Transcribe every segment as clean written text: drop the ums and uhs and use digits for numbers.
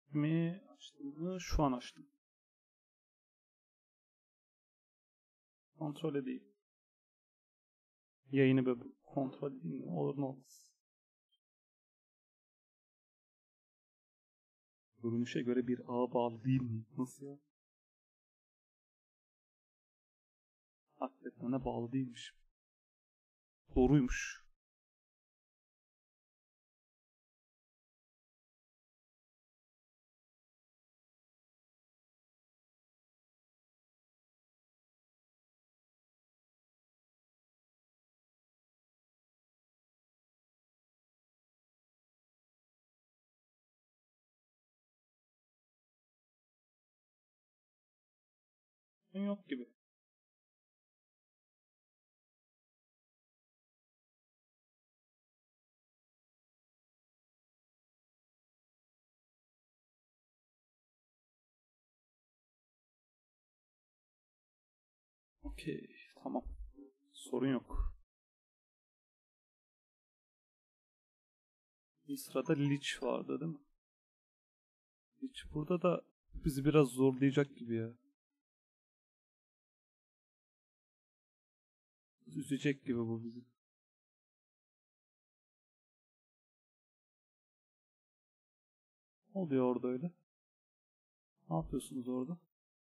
mi açtım mı? Şu an açtım. Kontrol edeyim. Yayını böyle kontrol edeyim. Olur mu olmaz. Görünüşe göre bir ağa bağlı değil mi? Nasıl ya? Hakikaten bağlı değilmiş. Doğruymuş. Yok gibi. Okey. Tamam. Sorun yok. Bir sırada Lich vardı değil mi? Lich burada da bizi biraz zorlayacak gibi ya. Üzecek gibi bu bizi. Ne oluyor orada öyle? Ne yapıyorsunuz orada?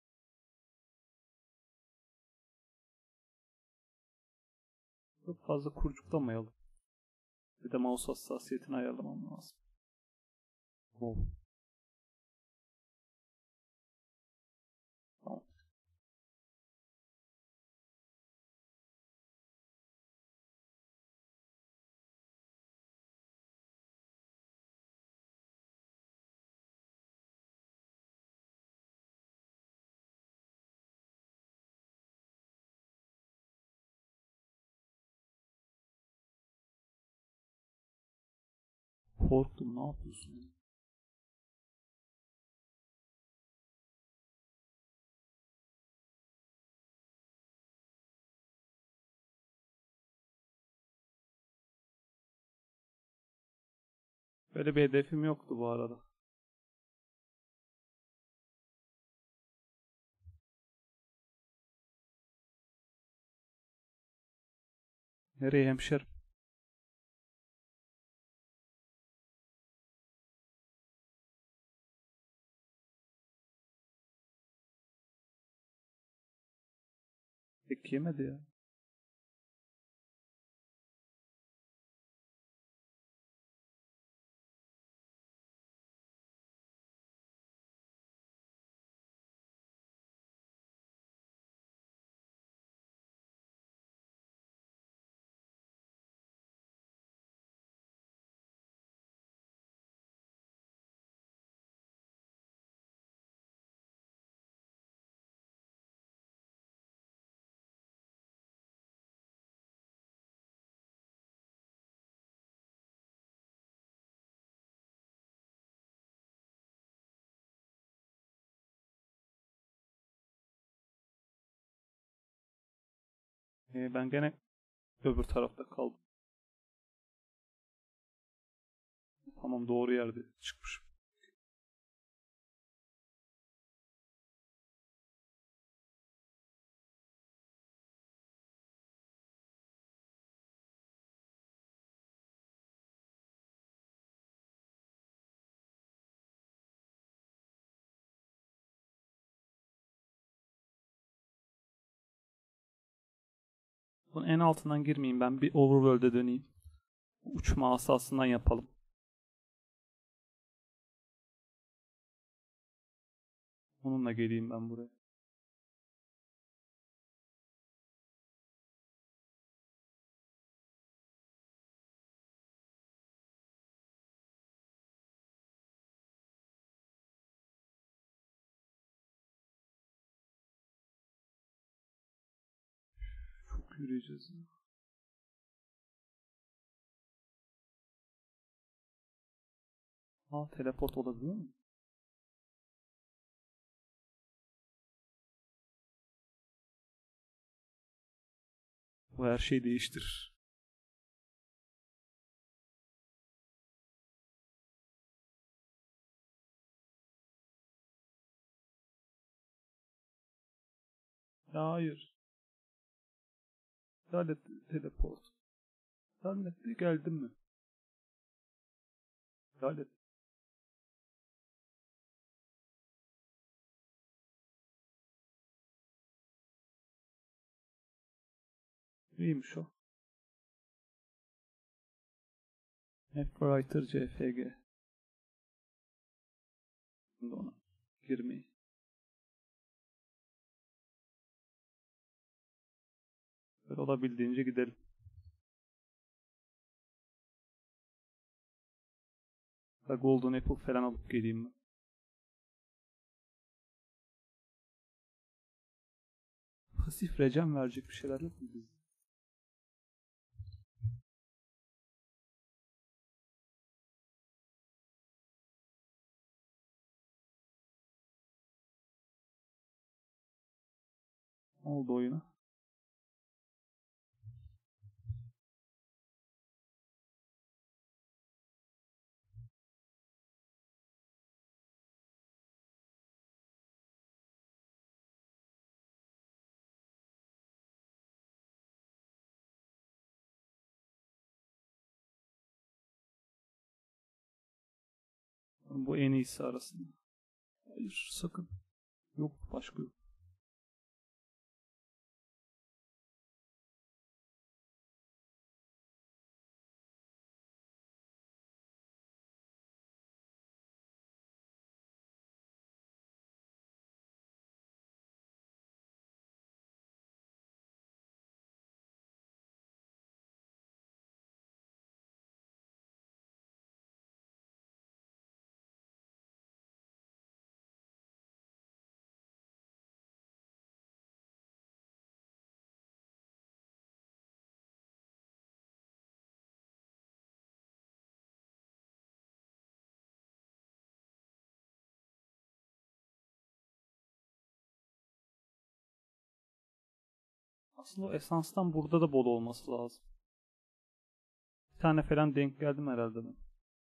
Çok fazla kurcuklamayalım. Bir de mouse hassasiyetini ayarlamam lazım. Wow. Tamam. Korktum, ne yapıyorsun? Böyle bir hedefim yoktu bu arada. Nereye hemşerim? Pek yemedi ya. Ben gene öbür tarafta kaldım. Tamam, doğru yerde çıkmışım. Bunun en altından girmeyeyim, ben bir overworld'e döneyim. Uçma asasından yapalım. Onunla geleyim ben buraya. Çok yürüyeceğiz. Aa, teleport olabiliyor mu? Bu her şeyi değiştirir. Ya hayır. İptal et teleport. İptal etti, geldin mi? İptal et. Neymiş o? Mapwriter CFG. Şimdi ona girmeyi. Böyle olabildiğince gidelim. Da Golden Apple falan alıp geleyim ben. Pasif regen verecek bir şeyler yok mu bizde? Ne oldu oyuna? Bu en iyisi arasında. Hayır sakın. Yok başka yok. Aslında o esanstan burada da bol olması lazım. Bir tane falan denk geldim herhalde ben.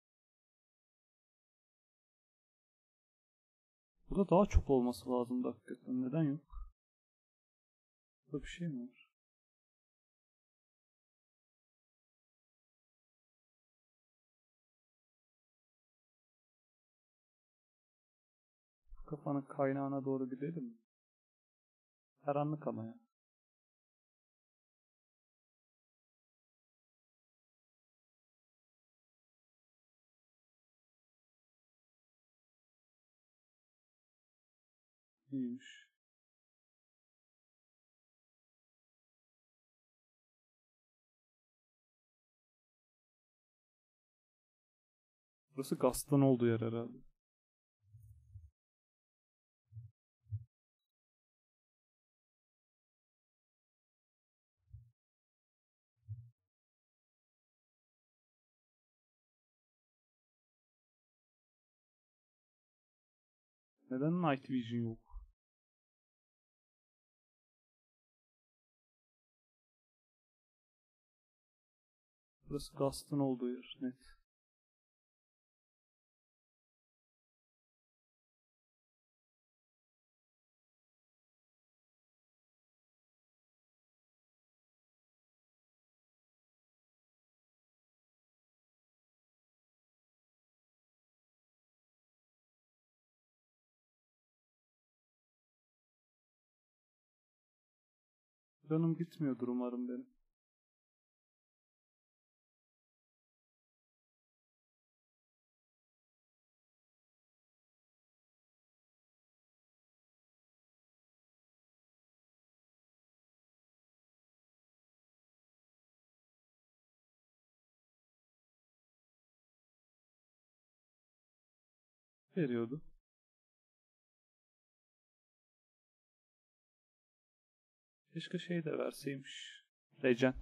Burada daha çok olması lazım hakikaten. Neden yok? Burada bir şey mi var? Kafanın kaynağına doğru gidelim mi? Karanlık ama ya. İyiymiş. Burası Gast'ın olduğu yer herhalde. Neden Night Vision yok? Burası Gast'ın olduğu yer. Net. Canım gitmiyordur umarım benim. Veriyordu. Keşke şey de verseymiş. Regen.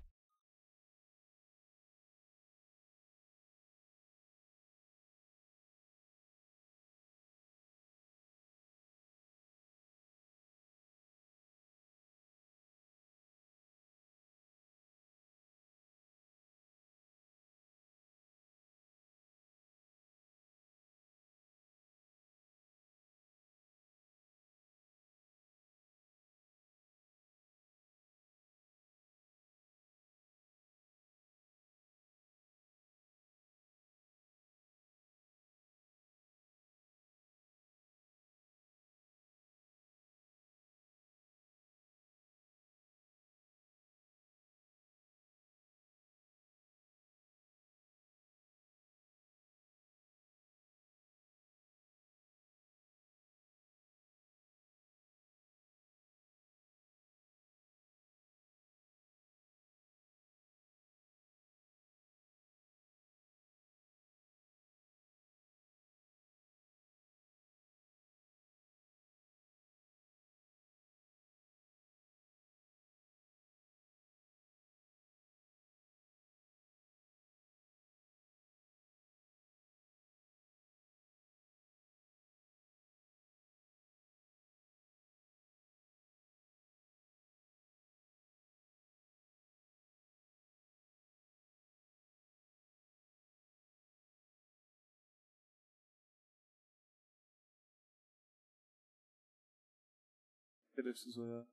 Şerefsiz o ya.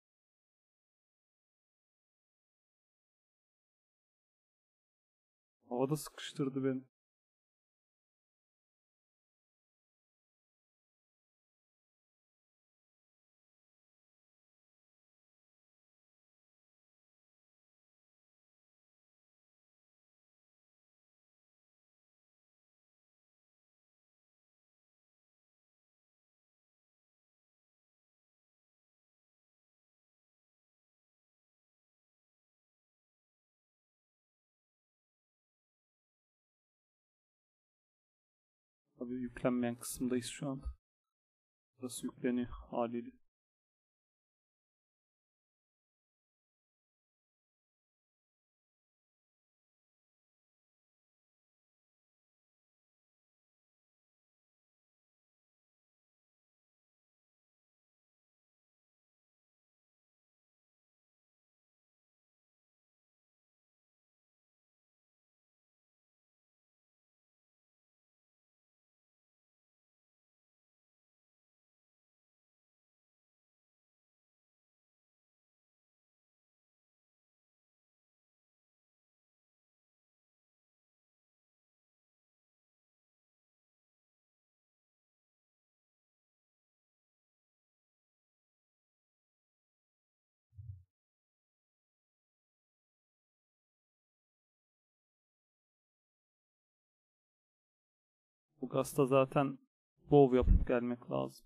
Havada sıkıştırdı beni. Tabii yüklenmeyen kısımdayız şu an. Burası yükleniyor haliyle. Bu gazda zaten bow yapıp gelmek lazım.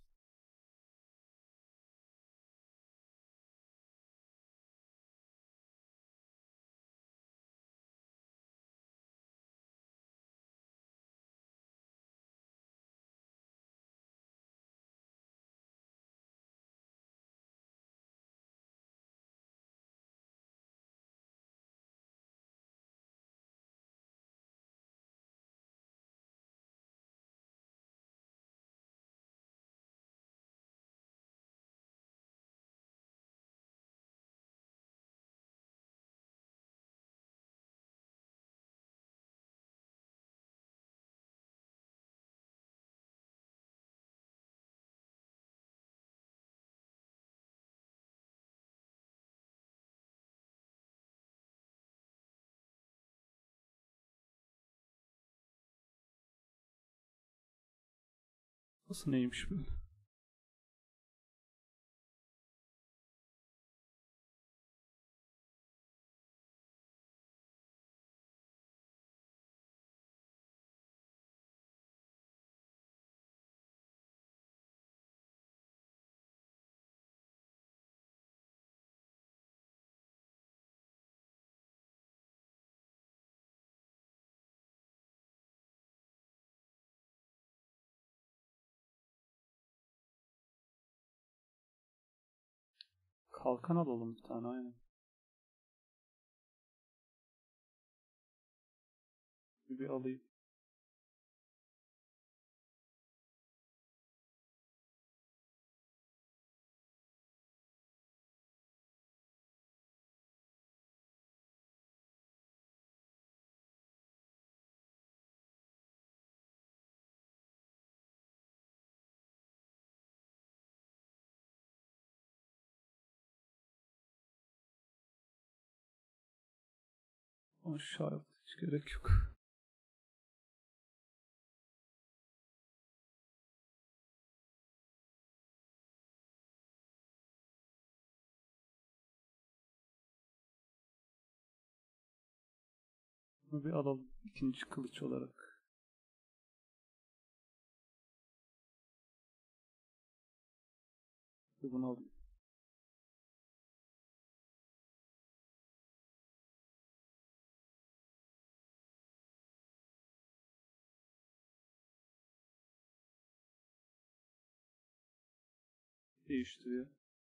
Nasıl neymiş böyle? Kalkan alalım bir tane aynen. Bir alayım. Aşağı hiç gerek yok. Bunu bir alalım. İkinci kılıç olarak. Bunu alayım. Değiştiriyor.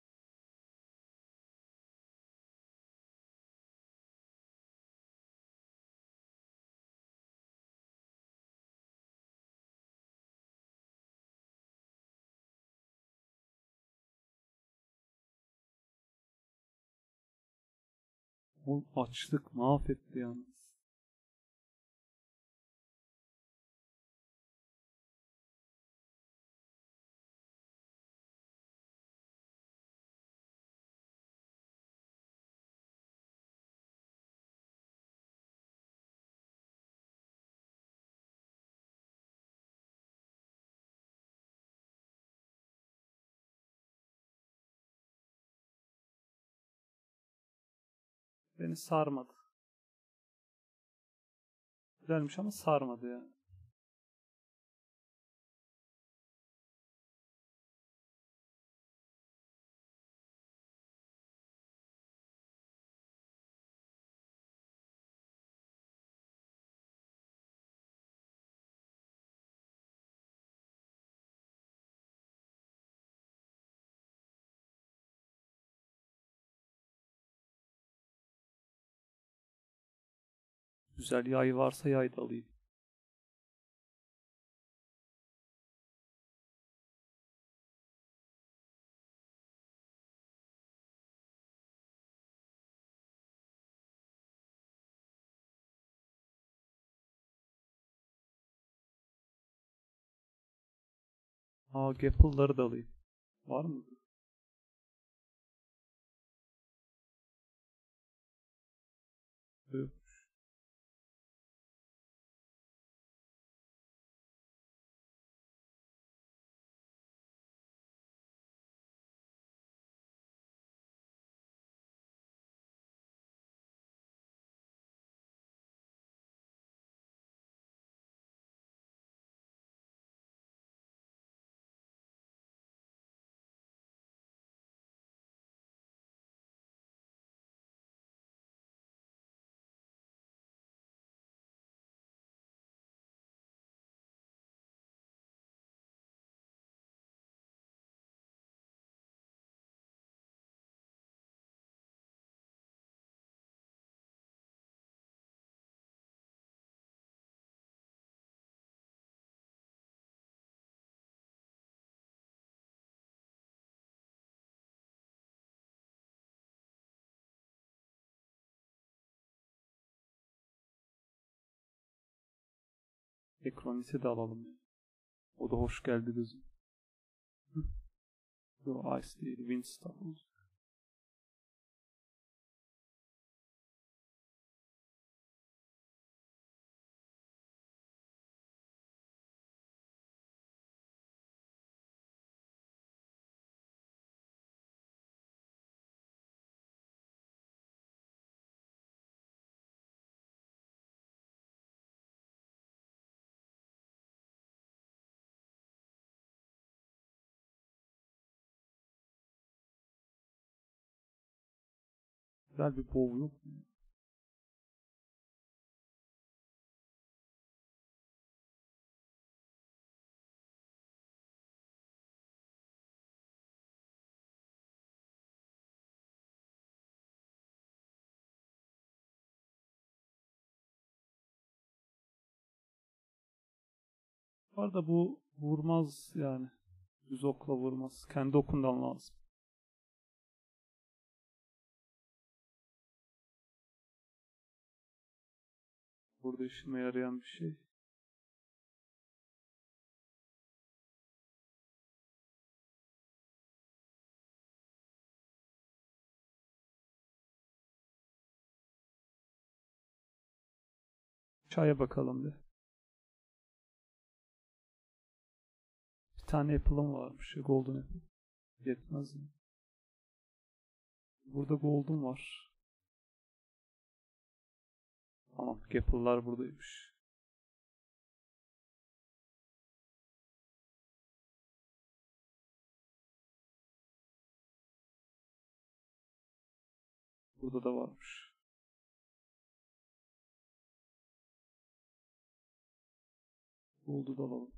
O açlık mahvetti yalnız. Beni sarmadı. Güzelmiş ama sarmadı yani. Güzel yay varsa yay da alayım. Aa, Gapple'ları da alayım. Var mı? Yok. Ekronisi de alalım. O da hoş geldi gözüm. Hı. Yo, Ice değil. Windstar olsun. Güzel bir bow yok mu? Bu arada bu vurmaz yani. Düz okla vurmaz. Kendi okundan lazım. Burada işime yarayan bir şey. Çaya bakalım bir. Bir tane apple'ım varmış. Golden apple. Yetmez mi? Burada golden var. Tamam. Gapple'lar buradaymış. Burada da varmış. Gold'u da alalım.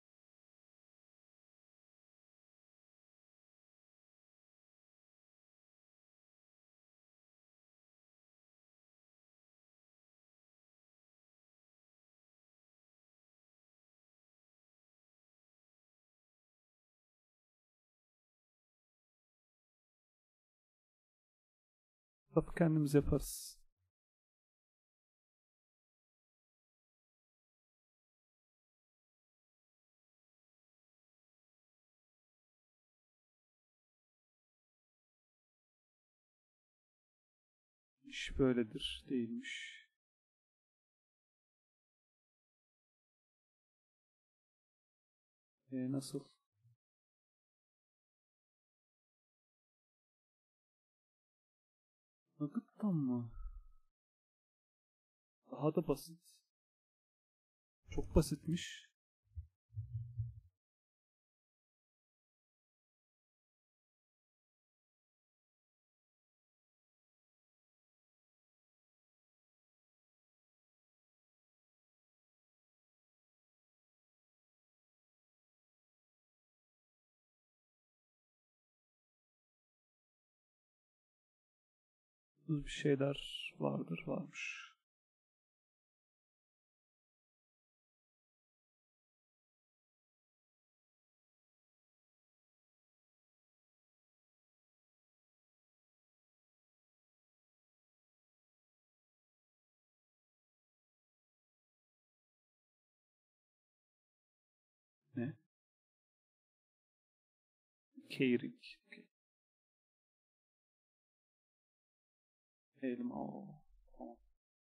Kapı kendimiz yaparız. İş böyledir. Değilmiş. Nasıl? Nugget'tan mı? Daha da basit. Çok basitmiş. Bir şeyler varmış. Ne? Keyring. Okay. Elma. Tamam.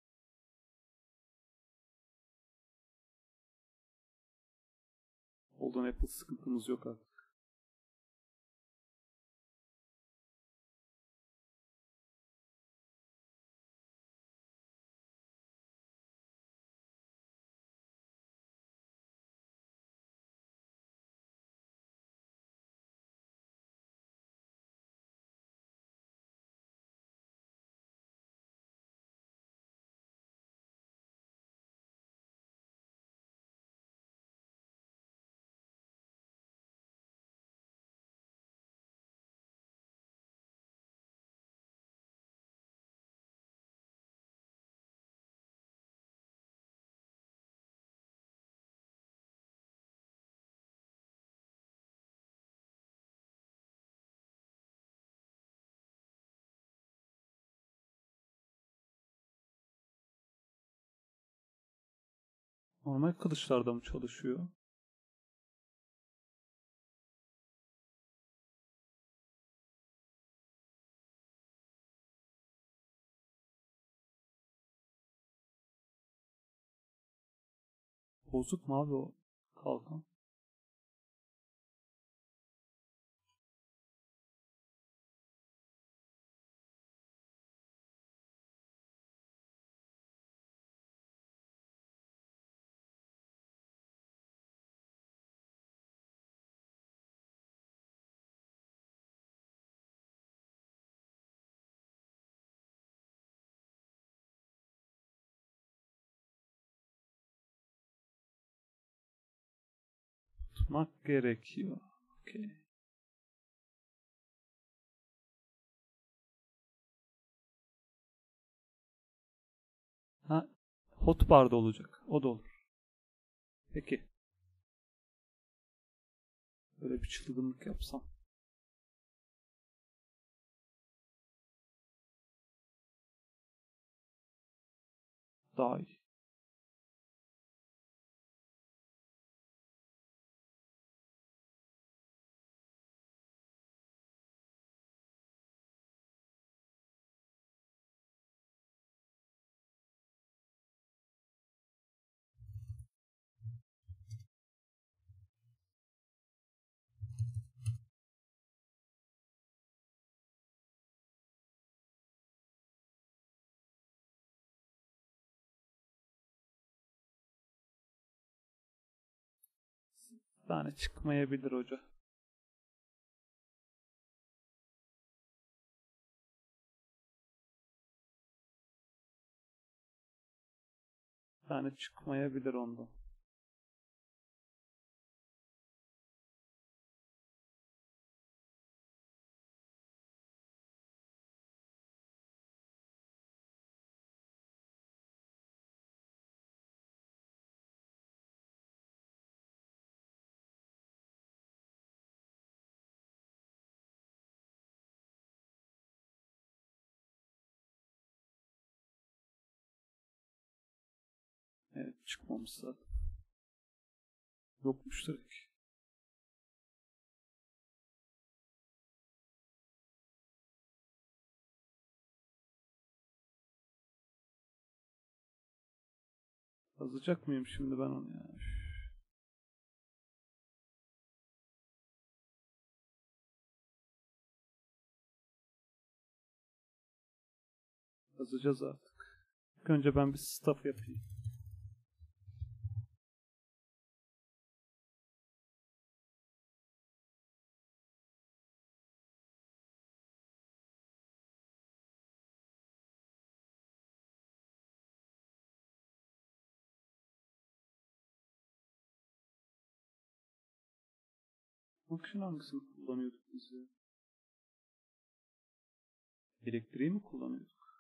Golden Apple sıkıntımız yok artık. Normal kılıçlarda mı çalışıyor? Bozuk mu abi o kalkan? Tutmak gerekiyor. Okay. Ha, hotbar'da olacak. O da olur. Peki. Böyle bir çılgınlık yapsam. Daha iyi. Yani çıkmayabilir hoca. Yani çıkmayabilir ondan. Evet, çıkmamış zaten. Yokmuş direkt. Yazacak mıyım şimdi ben onu ya? Yazacağız artık. İlk önce ben bir staff yapayım. Function hangisini kullanıyorduk biz ya? Elektriği mi kullanıyorduk?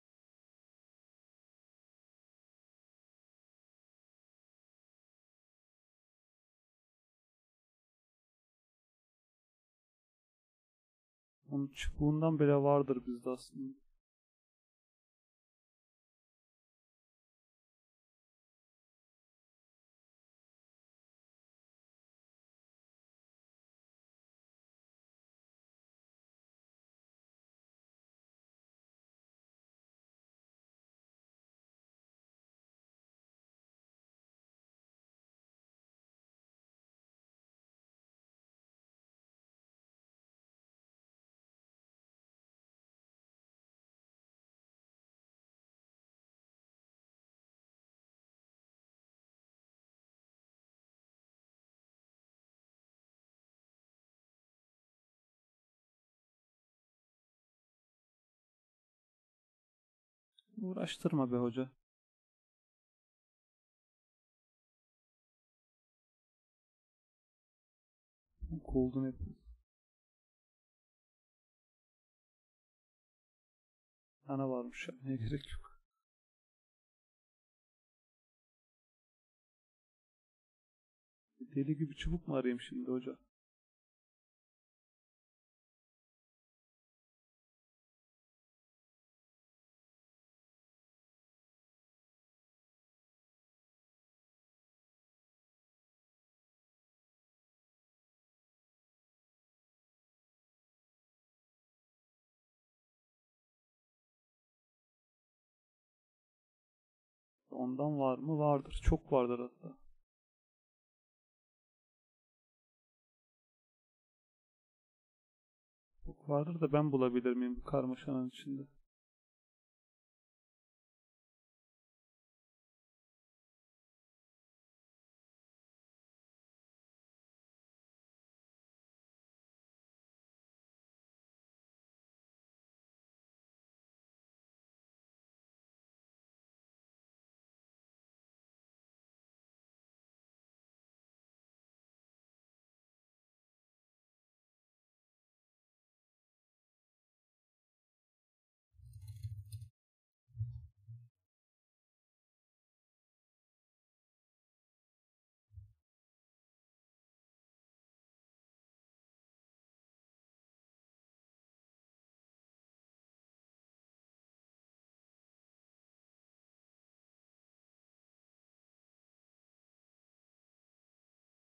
Onun çubuğundan bile vardır bizde aslında. Uğraştırma be hoca. Golden Apple. Ana varmış ya. Ne gerek yok. Deli gibi çubuk mu arayayım şimdi hoca? Ondan var mı? Vardır. Çok vardır hatta. Çok vardır da ben bulabilir miyim bu karmaşanın içinde?